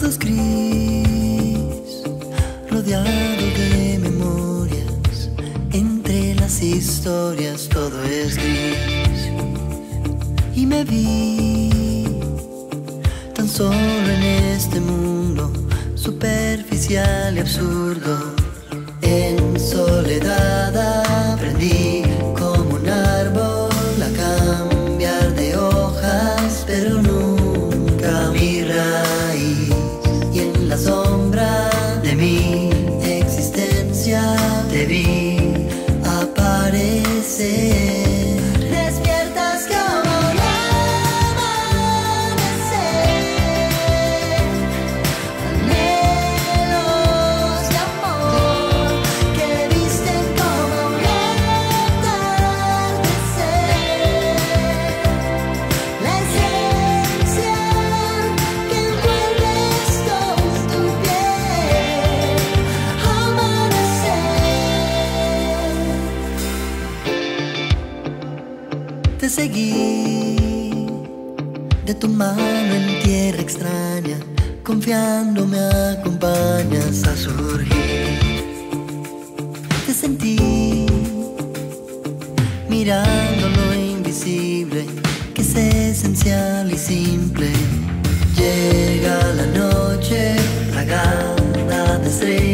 Todo es gris, rodeado de memorias. Entre las historias todo es gris. Y me vi tan solo en este mundo superficial y absurdo. En soledad aprendí como un árbol a cambiar de hojas, pero nunca mi raíz. Y en la sombra de mi existencia te vi aparecer. Despiertas como un amanecer, anhelos de amor que visten como un atardecer. La esencia que envuelves con tu piel, amanecer. Te seguí de tu mano en tierra extraña, confiando me acompañas a surgir. Te sentí mirando lo invisible, que es esencial y simple. Llega la noche plagada de estrellas.